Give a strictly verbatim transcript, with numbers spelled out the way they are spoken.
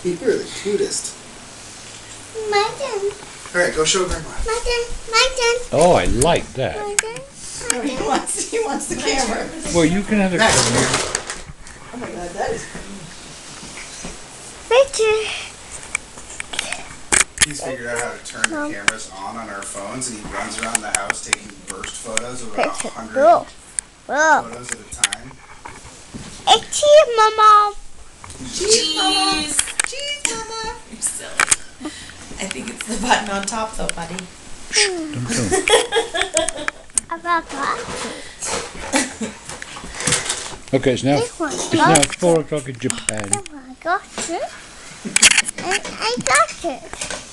You're the cutest. My turn. Alright, go show Grandma. My turn. My turn. Oh, I like that. My turn. Oh, he wants, he wants the camera. Well, you can have the Next. camera. Oh my God, that is Picture. He's figured out how to turn the cameras on on our phones, and he runs around the house taking burst photos of about a Picture. hundred Whoa. Whoa. photos at a time. It's here, Mama. cheese, Mama. Cheese, Mama. You're silly. I think it's the button on top, though, buddy. Don't tell him. About that. Okay, it's now This one. it's now four o'clock in Japan. I got it. And I got it.